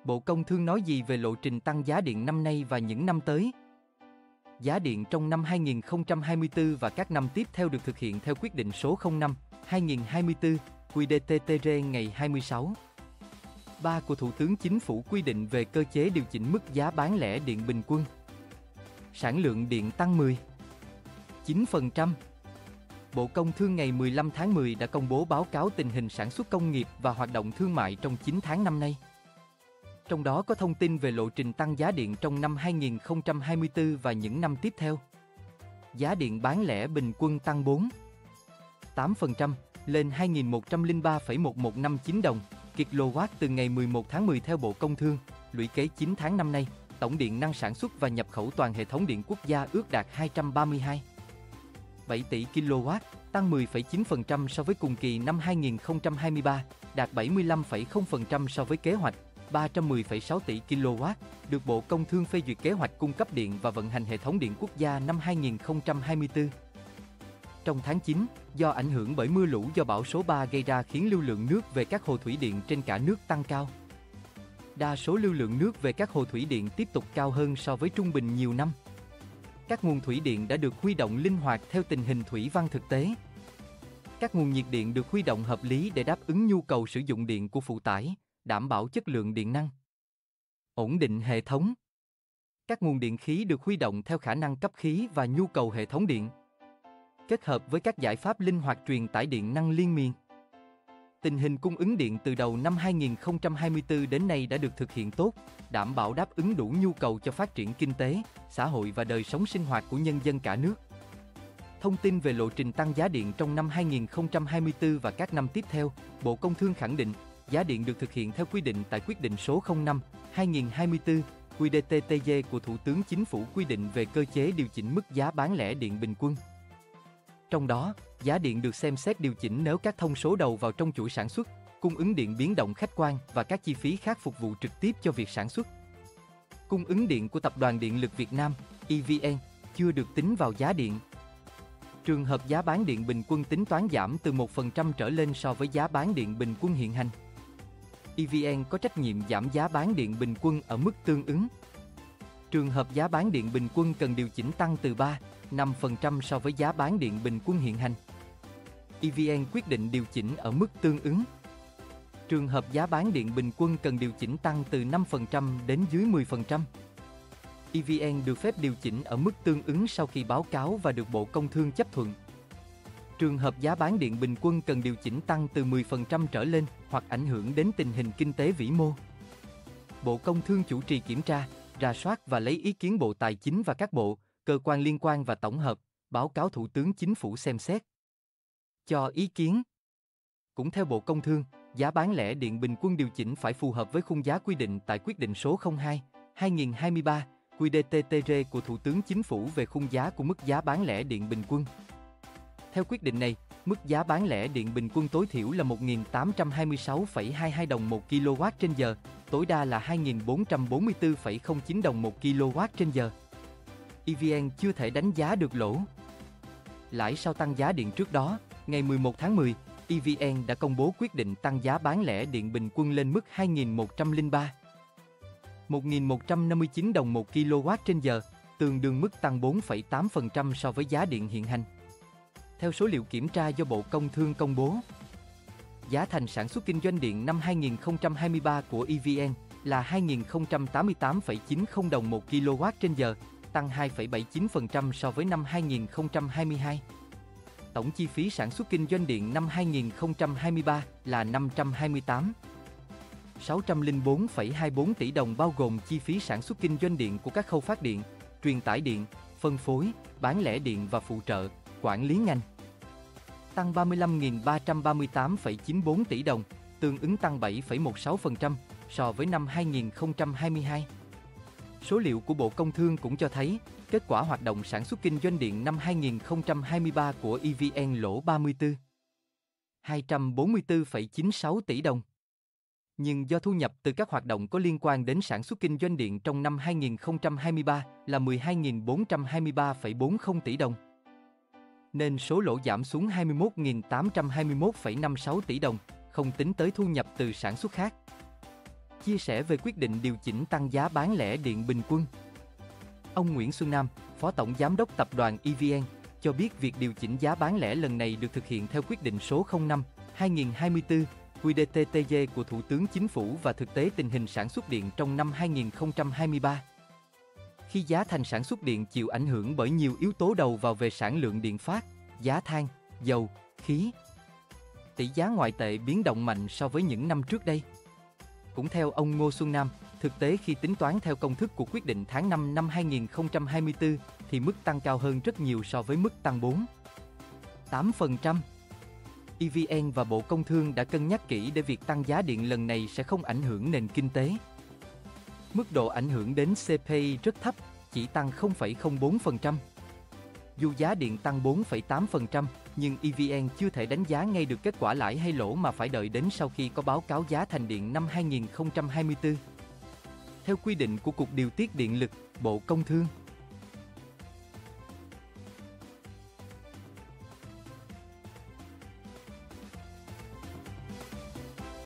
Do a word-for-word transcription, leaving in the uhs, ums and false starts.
Bộ Công Thương nói gì về lộ trình tăng giá điện năm nay và những năm tới? Giá điện trong năm hai nghìn không trăm hai mươi tư và các năm tiếp theo được thực hiện theo quyết định số không năm trên hai nghìn không trăm hai mươi tư quy đê tê tê rê ngày hai mươi sáu tháng ba của Thủ tướng Chính phủ quy định về cơ chế điều chỉnh mức giá bán lẻ điện bình quân. Sản lượng điện tăng mười phẩy chín phần trăm. Bộ Công Thương ngày mười lăm tháng mười đã công bố báo cáo tình hình sản xuất công nghiệp và hoạt động thương mại trong chín tháng năm nay. Trong đó có thông tin về lộ trình tăng giá điện trong năm hai nghìn không trăm hai mươi tư và những năm tiếp theo. Giá điện bán lẻ bình quân tăng bốn phẩy tám phần trăm lên hai nghìn một trăm lẻ ba phẩy một một năm chín đồng kWh từ ngày mười một tháng mười theo Bộ Công Thương. Lũy kế chín tháng năm nay, tổng điện năng sản xuất và nhập khẩu toàn hệ thống điện quốc gia ước đạt hai trăm ba mươi hai phẩy bảy tỷ ki lô oát, tăng mười phẩy chín phần trăm so với cùng kỳ năm hai nghìn không trăm hai mươi ba, đạt bảy mươi lăm phẩy không phần trăm so với kế hoạch ba trăm mười phẩy sáu tỷ ki lô oát, được Bộ Công Thương phê duyệt kế hoạch cung cấp điện và vận hành hệ thống điện quốc gia năm hai nghìn không trăm hai mươi tư. Trong tháng chín, do ảnh hưởng bởi mưa lũ do bão số ba gây ra khiến lưu lượng nước về các hồ thủy điện trên cả nước tăng cao. Đa số lưu lượng nước về các hồ thủy điện tiếp tục cao hơn so với trung bình nhiều năm. Các nguồn thủy điện đã được huy động linh hoạt theo tình hình thủy văn thực tế. Các nguồn nhiệt điện được huy động hợp lý để đáp ứng nhu cầu sử dụng điện của phụ tải, đảm bảo chất lượng điện năng. Ổn định hệ thống. Các nguồn điện khí được huy động theo khả năng cấp khí và nhu cầu hệ thống điện, kết hợp với các giải pháp linh hoạt truyền tải điện năng liên miên. Tình hình cung ứng điện từ đầu năm hai nghìn không trăm hai mươi tư đến nay đã được thực hiện tốt, đảm bảo đáp ứng đủ nhu cầu cho phát triển kinh tế, xã hội và đời sống sinh hoạt của nhân dân cả nước. Thông tin về lộ trình tăng giá điện trong năm hai nghìn không trăm hai mươi tư và các năm tiếp theo, Bộ Công Thương khẳng định, giá điện được thực hiện theo quy định tại quyết định số không năm trên hai nghìn không trăm hai mươi tư quy đê tê tê rê của Thủ tướng Chính phủ quy định về cơ chế điều chỉnh mức giá bán lẻ điện bình quân. Trong đó, giá điện được xem xét điều chỉnh nếu các thông số đầu vào trong chuỗi sản xuất, cung ứng điện biến động khách quan và các chi phí khác phục vụ trực tiếp cho việc sản xuất. Cung ứng điện của Tập đoàn Điện lực Việt Nam, e vê en, chưa được tính vào giá điện. Trường hợp giá bán điện bình quân tính toán giảm từ một phần trăm trở lên so với giá bán điện bình quân hiện hành, e vê en có trách nhiệm giảm giá bán điện bình quân ở mức tương ứng. Trường hợp giá bán điện bình quân cần điều chỉnh tăng từ ba đến năm phần trăm so với giá bán điện bình quân hiện hành, e vê en quyết định điều chỉnh ở mức tương ứng. Trường hợp giá bán điện bình quân cần điều chỉnh tăng từ năm phần trăm đến dưới mười phần trăm, e vê en được phép điều chỉnh ở mức tương ứng sau khi báo cáo và được Bộ Công Thương chấp thuận. Trường hợp giá bán điện bình quân cần điều chỉnh tăng từ mười phần trăm trở lên hoặc ảnh hưởng đến tình hình kinh tế vĩ mô, Bộ Công Thương chủ trì kiểm tra, rà soát và lấy ý kiến Bộ Tài chính và các bộ, cơ quan liên quan và tổng hợp, báo cáo Thủ tướng Chính phủ xem xét, cho ý kiến. Cũng theo Bộ Công Thương, giá bán lẻ điện bình quân điều chỉnh phải phù hợp với khung giá quy định tại quyết định số không hai trên hai nghìn không trăm hai mươi ba quy đê tê tê rê của Thủ tướng Chính phủ về khung giá của mức giá bán lẻ điện bình quân. Theo quyết định này, mức giá bán lẻ điện bình quân tối thiểu là một nghìn tám trăm hai mươi sáu phẩy hai mươi hai đồng một kWh trên giờ, tối đa là hai nghìn bốn trăm bốn mươi tư phẩy không chín đồng một kWh trên giờ. e vê en chưa thể đánh giá được lỗ lãi sau tăng giá điện trước đó. Ngày mười một tháng mười, e vê en đã công bố quyết định tăng giá bán lẻ điện bình quân lên mức hai nghìn một trăm lẻ ba phẩy một nghìn một trăm năm mươi chín đồng một kWh trên giờ, tương đương mức tăng bốn phẩy tám phần trăm so với giá điện hiện hành. Theo số liệu kiểm tra do Bộ Công Thương công bố, giá thành sản xuất kinh doanh điện năm hai nghìn không trăm hai mươi ba của e vê en là hai nghìn không trăm tám mươi tám phẩy chín mươi đồng một kWh trên giờ, tăng hai phẩy bảy mươi chín phần trăm so với năm hai nghìn không trăm hai mươi hai. Tổng chi phí sản xuất kinh doanh điện năm hai nghìn không trăm hai mươi ba là năm trăm hai mươi tám nghìn sáu trăm lẻ bốn phẩy hai mươi bốn tỷ đồng, bao gồm chi phí sản xuất kinh doanh điện của các khâu phát điện, truyền tải điện, phân phối, bán lẻ điện và phụ trợ, quản lý ngành. Tăng ba mươi lăm nghìn ba trăm ba mươi tám phẩy chín mươi bốn tỷ đồng, tương ứng tăng bảy phẩy mười sáu phần trăm so với năm hai nghìn không trăm hai mươi hai. Số liệu của Bộ Công Thương cũng cho thấy, kết quả hoạt động sản xuất kinh doanh điện năm hai nghìn không trăm hai mươi ba của e vê en lỗ ba mươi tư nghìn hai trăm bốn mươi tư phẩy chín mươi sáu tỷ đồng. Nhưng do thu nhập từ các hoạt động có liên quan đến sản xuất kinh doanh điện trong năm hai nghìn không trăm hai mươi ba là mười hai nghìn bốn trăm hai mươi ba phẩy bốn mươi tỷ đồng, nên số lỗ giảm xuống hai mươi mốt nghìn tám trăm hai mươi mốt phẩy năm mươi sáu tỷ đồng, không tính tới thu nhập từ sản xuất khác. chia sẻ về quyết định điều chỉnh tăng giá bán lẻ điện bình quân. Ông Nguyễn Xuân Nam, Phó Tổng Giám đốc Tập đoàn e vê en, cho biết việc điều chỉnh giá bán lẻ lần này được thực hiện theo quyết định số không năm hai nghìn không trăm hai mươi tư quy đê tê tê giê của Thủ tướng Chính phủ và thực tế tình hình sản xuất điện trong năm hai nghìn không trăm hai mươi ba. Khi giá thành sản xuất điện chịu ảnh hưởng bởi nhiều yếu tố đầu vào về sản lượng điện phát, giá than, dầu, khí. Tỷ giá ngoại tệ biến động mạnh so với những năm trước đây. Cũng theo ông Ngô Xuân Nam, thực tế khi tính toán theo công thức của quyết định tháng năm năm hai nghìn không trăm hai mươi tư thì mức tăng cao hơn rất nhiều so với mức tăng bốn phẩy tám phần trăm. e vê en và Bộ Công Thương đã cân nhắc kỹ để việc tăng giá điện lần này sẽ không ảnh hưởng nền kinh tế. Mức độ ảnh hưởng đến xê pê i rất thấp, chỉ tăng không phẩy không bốn phần trăm. Dù giá điện tăng bốn phẩy tám phần trăm, nhưng e vê en chưa thể đánh giá ngay được kết quả lãi hay lỗ mà phải đợi đến sau khi có báo cáo giá thành điện năm hai nghìn không trăm hai mươi tư. Theo quy định của Cục Điều tiết Điện lực, Bộ Công Thương.